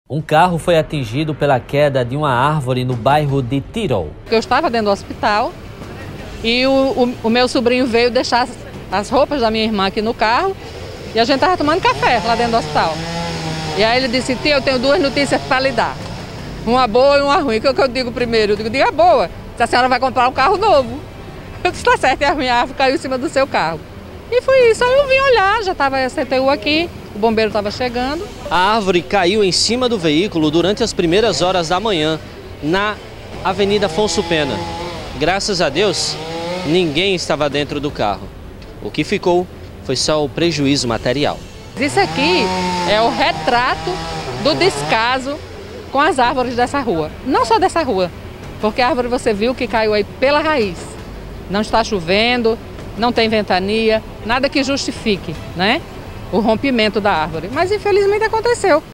Um carro foi atingido pela queda de uma árvore no bairro de Tirol. Eu estava dentro do hospital e o meu sobrinho veio deixar as roupas da minha irmã aqui no carro e a gente estava tomando café lá dentro do hospital. E aí ele disse: tia, eu tenho duas notícias para lhe dar. Uma boa e uma ruim. O que eu digo primeiro? Eu digo: diga a boa. Se a senhora vai comprar um carro novo. Eu disse: tá certo, e a minha árvore caiu em cima do seu carro. E foi isso. Aí eu vim olhar, já estava a CTU aqui, o bombeiro estava chegando. A árvore caiu em cima do veículo durante as primeiras horas da manhã, na Avenida Afonso Pena. Graças a Deus, ninguém estava dentro do carro. O que ficou foi só o prejuízo material. Isso aqui é o retrato do descaso com as árvores dessa rua. Não só dessa rua, porque a árvore você viu que caiu aí pela raiz. Não está chovendo, não tem ventania, nada que justifique, né, o rompimento da árvore. Mas infelizmente aconteceu.